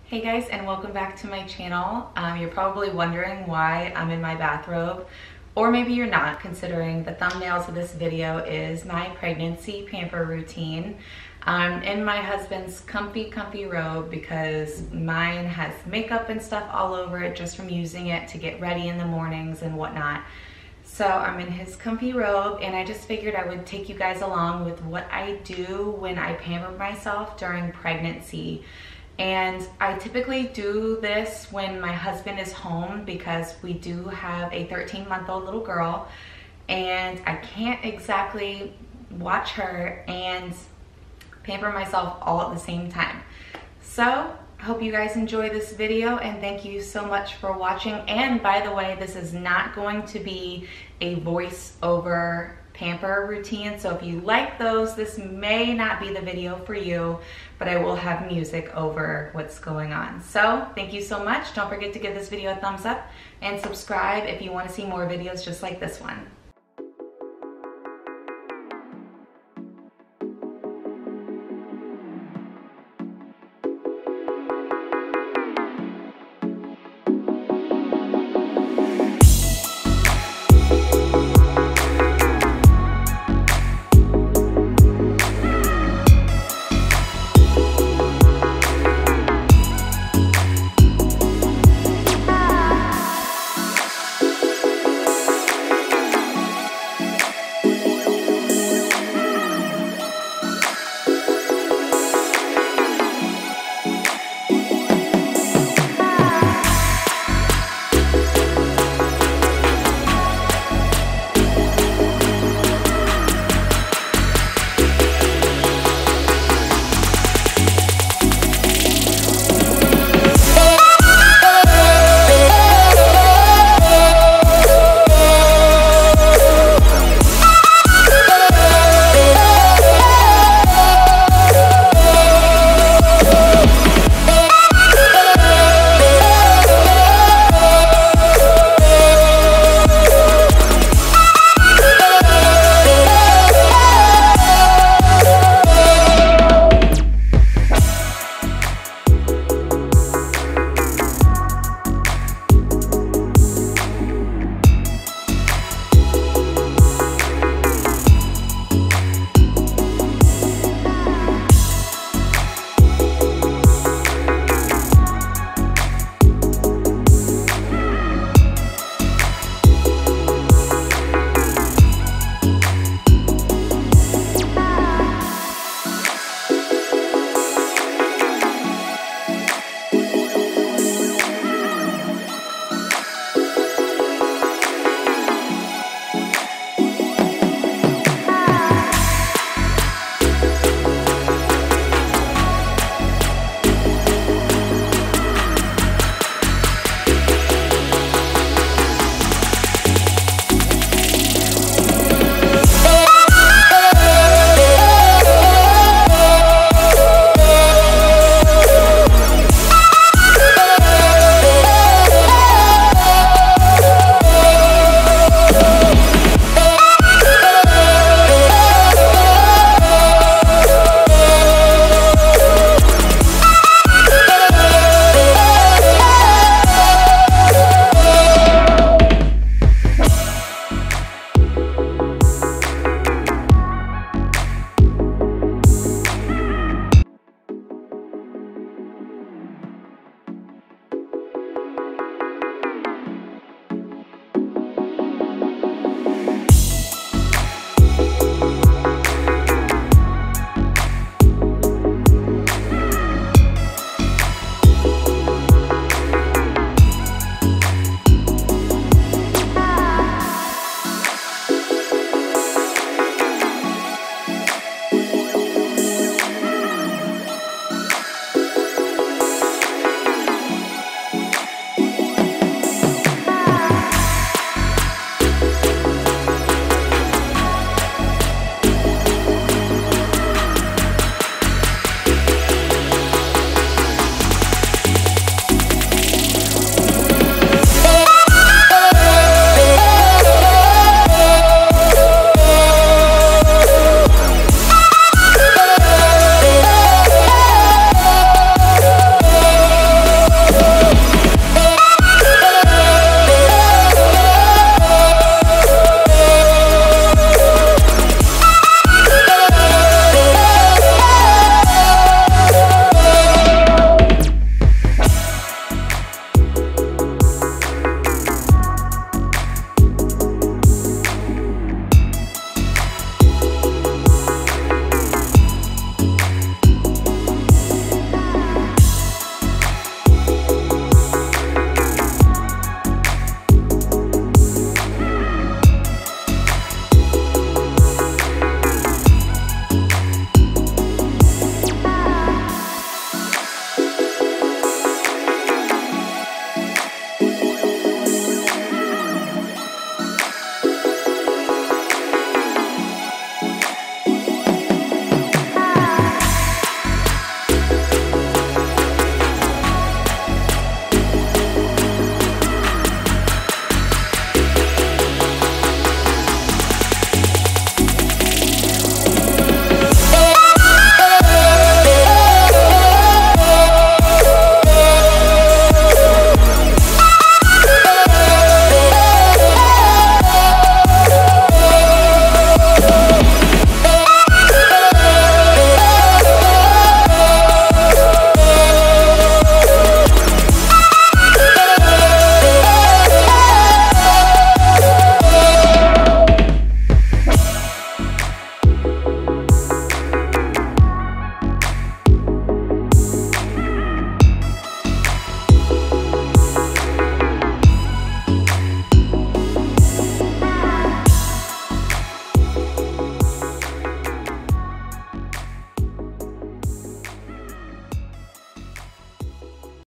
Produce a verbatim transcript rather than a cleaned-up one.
Hey guys, and welcome back to my channel. Um, you're probably wondering why I'm in my bathrobe, or maybe you're not, considering the thumbnails of this video is my pregnancy pamper routine. I'm in my husband's comfy, comfy robe because mine has makeup and stuff all over it just from using it to get ready in the mornings and whatnot. So I'm in his comfy robe, and I just figured I would take you guys along with what I do when I pamper myself during pregnancy. And I typically do this when my husband is home because we do have a thirteen month old little girl, and I can't exactly watch her and pamper myself all at the same time. So I hope you guys enjoy this video, and thank you so much for watching. And by the way, this is not going to be a voiceover pamper routine, so if you like those, this may not be the video for you, but I will have music over what's going on. So thank you so much. Don't forget to give this video a thumbs up and subscribe if you want to see more videos just like this one.